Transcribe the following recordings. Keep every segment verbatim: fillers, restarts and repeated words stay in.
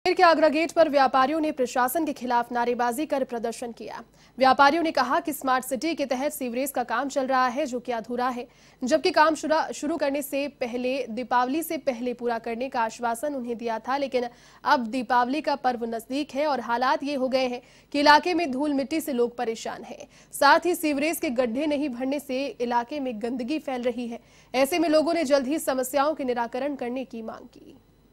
के आगरा गेट पर व्यापारियों ने प्रशासन के खिलाफ नारेबाजी कर प्रदर्शन किया। व्यापारियों ने कहा कि स्मार्ट सिटी के तहत सीवरेज का काम चल रहा है, जो कि अधूरा है, जबकि काम शुरू करने से पहले दीपावली से पहले पूरा करने का आश्वासन उन्हें दिया था। लेकिन अब दीपावली का पर्व नजदीक है और हालात ये हो गए हैं कि इलाके में धूल मिट्टी से लोग परेशान हैं। साथ ही सीवरेज के गड्ढे नहीं भरने से इलाके में गंदगी फैल रही है। ऐसे में लोगों ने जल्द ही समस्याओं के निराकरण करने की मांग की।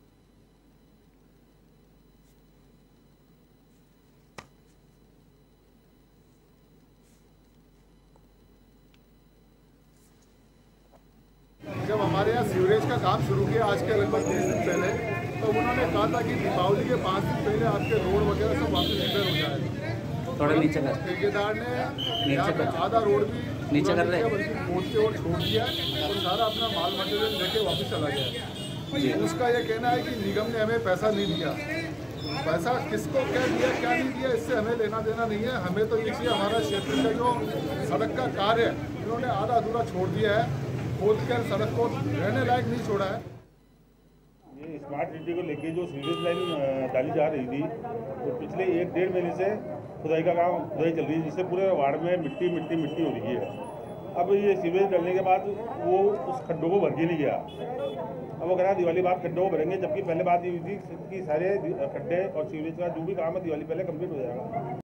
जब हमारे यहाँ सीवरेज का काम शुरू किया आज के लगभग तीस दिन पहले, तो उन्होंने कहा था कि दीपावली के पाँच दिन पहले आपके रोड वगैरह सब वापस रिपेयर हो जाएगा। थोड़ा नीचे कर ठेकेदार ने नीचे कर आधा रोड भी नीचे कर रहे बल्कि खोद के और छोड़ दिया और सारा अपना माल मटेरियल लेके वापस चला गया। उसका ये कहना है कि निगम ने हमें पैसा नहीं दिया। पैसा किसको क्या दिया क्या नहीं दिया इससे हमें लेना देना नहीं है। हमें तो ये चाहिए हमारा क्षेत्र का जो सड़क का कार्य है इन्होंने आधा अधूरा छोड़ दिया है, खोद कर सड़क को रहने लायक नहीं छोड़ा है। ये स्मार्ट सिटी को लेके जो सीवरेज लाइन डाली जा रही थी तो पिछले एक डेढ़ महीने से खुदाई का काम खुदाई चल रही है, जिससे पूरे वार्ड में मिट्टी मिट्टी मिट्टी हो रही है। अब ये सीवरेज डालने के बाद वो उस खड्डों को भर के नहीं गया। अब वो कह रहा है दिवाली बाद खड्डों को भरेंगे, जबकि पहले बात ये हुई थी कि सारे खड्डे और सीवरेज का जो भी काम है दिवाली पहले कंप्लीट हो जाएगा।